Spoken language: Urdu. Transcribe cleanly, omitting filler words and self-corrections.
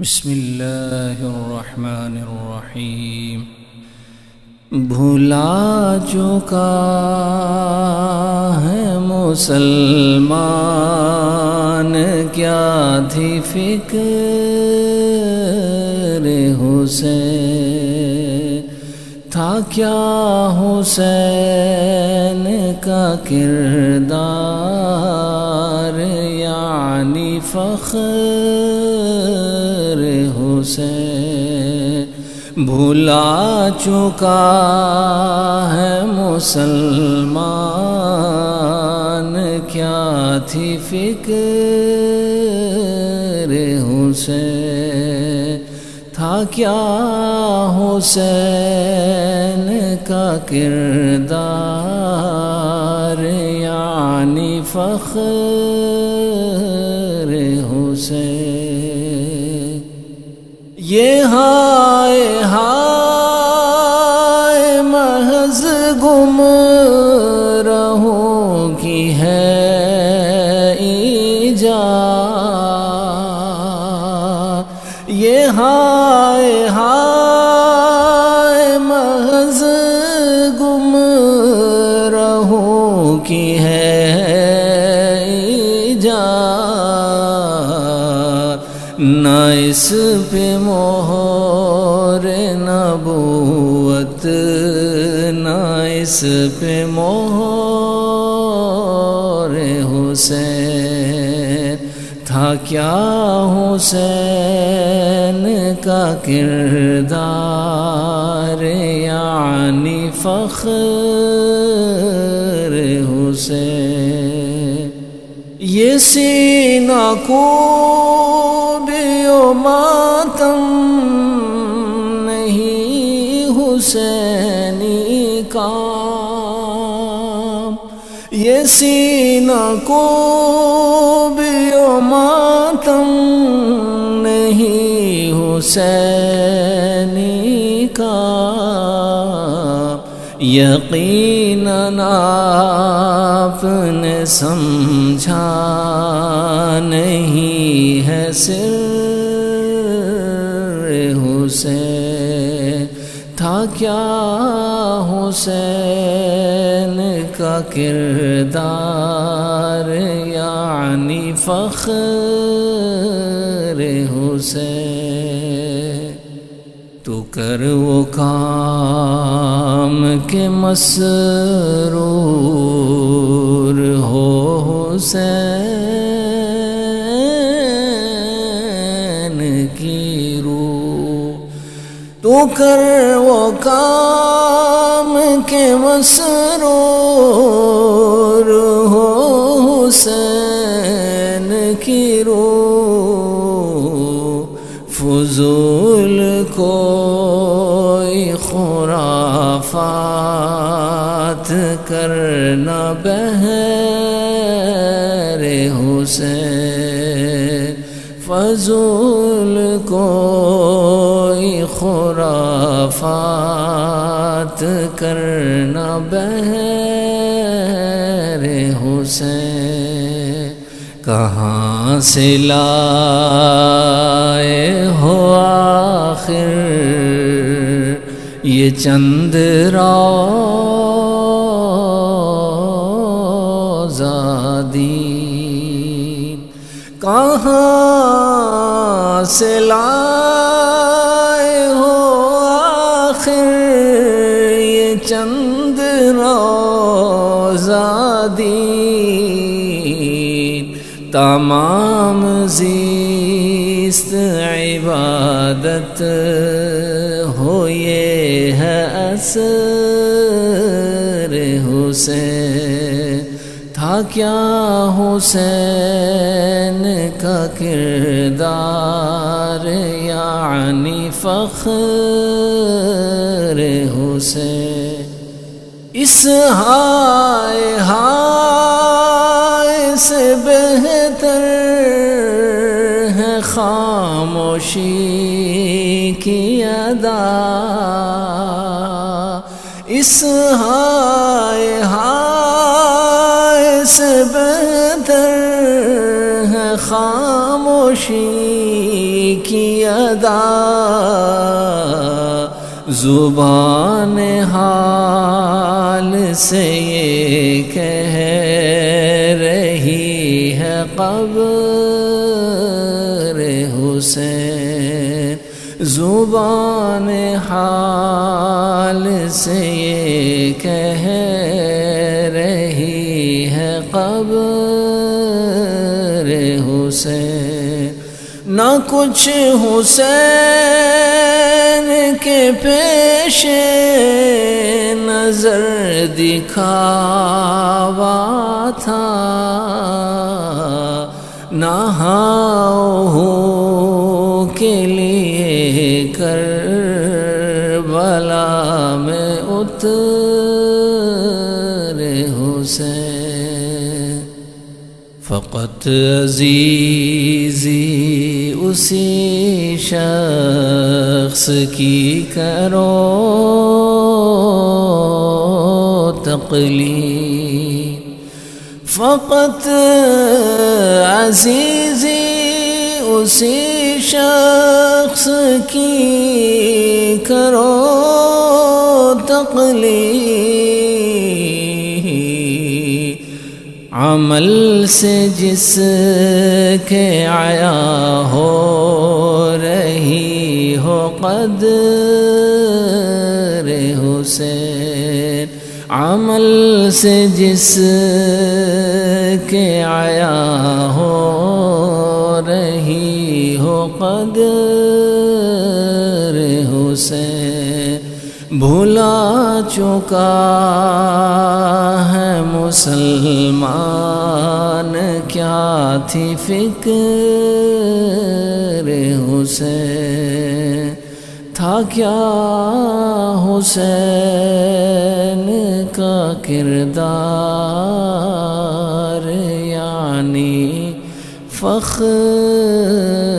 بسم اللہ الرحمن الرحیم۔ بھلا چکا ہے مسلمان، کیا تھی فکر حسین، تھا کیا حسین کا کردار، یعنی فخر حسین۔ بھلا چکا ہے مسلمان، کیا تھی فکر حسین، تھا کیا حسین کا کردار، یعنی فخر حسین۔ یہ ہائے ہائے محض گمراہوں کی ہے ایجاد، یہ ہائے ہائے محض گمراہوں کی ہے ایجاد، نہ اس پہ مہر نبوت، نہ اس پہ مہر حسین، تھا کیا حسین کا کردار، یعنی فخر حسین۔ یہ سینہ کو ماتم نہیں حسینی کا، یہ سینہ کو بھی ماتم نہیں حسینی کا، یقیناً آپ نے سمجھا نہیں ہے سر حسین، تھا کیا حسین کا کردار، یعنی فخر حسین۔ تو کر وہ کام کے مسرور ہو حسین کی روح، تو کر وہ کام کے مسرور ہو حسین کی روح، فضول کوئی خرافات کرنا بہر حسین، فضول کوئی خرافات کرنا بہر حسین۔ کہاں سے لائے ہو آخر یہ چند روضہ دین، کہاں سے لائے ہو آخر یہ چند روضہ دین، تمام زیست عبادت ہو یہ ہے اثر حسین، تھا کیا حسین کا کردار، یعنی فخر حسین۔ اس ہائے ہائے سے بہتر ہے خاموشی کی ادا، اس ہائے ہائے سے بہتر ہے خاموشی کی ادا زبان حال سے یہ کہہ رہی ہے قبر حسین، زبان حال سے یہ کہہ رہی ہے قبر حسین۔ نہ کچھ حسین کے پیش نظر دکھاوا تھا، نہاؤ کے لیے کربلا میں اترے حسین۔ فقط عزیزی اسی شخص کی کرو تقلید، فقط عزیزی اسی شخص کی کرو تقلید، عمل سے جس کے عیا ہو رہی ہو قدر حسین، عمل سے جس کے عیا ہو رہی ہو قدر حسین۔ بھولا چکا ہے مسلمان کیا تھی فکر حسین، تھا کیا حسین کا کردار، یعنی فخر